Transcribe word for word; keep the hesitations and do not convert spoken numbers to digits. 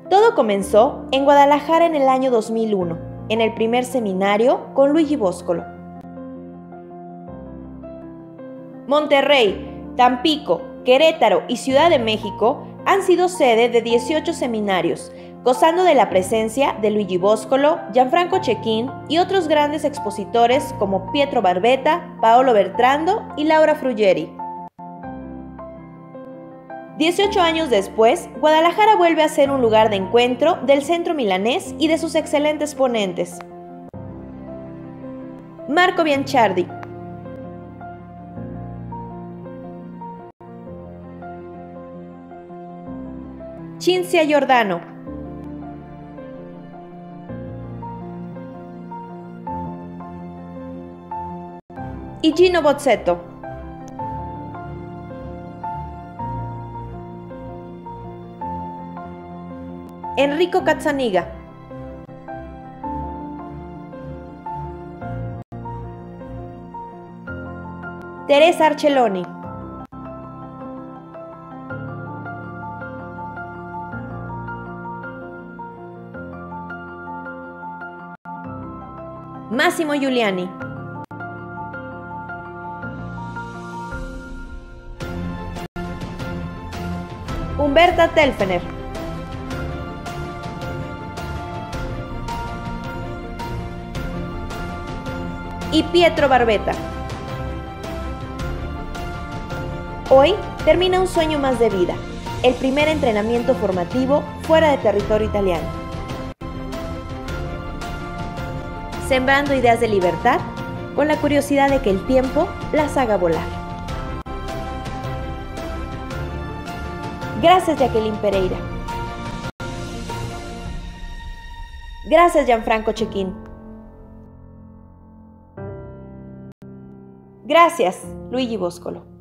Todo comenzó en Guadalajara en el año dos mil uno, en el primer seminario con Luigi Boscolo. Monterrey, Tampico, Querétaro y Ciudad de México han sido sede de dieciocho seminarios, gozando de la presencia de Luigi Boscolo, Gianfranco Cecchin y otros grandes expositores como Pietro Barbetta, Paolo Bertrando y Laura Fruggeri. dieciocho años después, Guadalajara vuelve a ser un lugar de encuentro del centro milanés y de sus excelentes ponentes. Marco Bianciardi, Cinzia Giordano, y Gino Bozzetto. Enrico Cazzaniga, Teresa Arcelloni, Massimo Giuliani, Umberta Telfener, y Pietro Barbetta. Hoy termina un sueño más de vida, el primer entrenamiento formativo fuera de territorio italiano. Sembrando ideas de libertad con la curiosidad de que el tiempo las haga volar. Gracias, Jacqueline Pereira. Gracias, Gianfranco Cecchin. Gracias, Luigi Boscolo.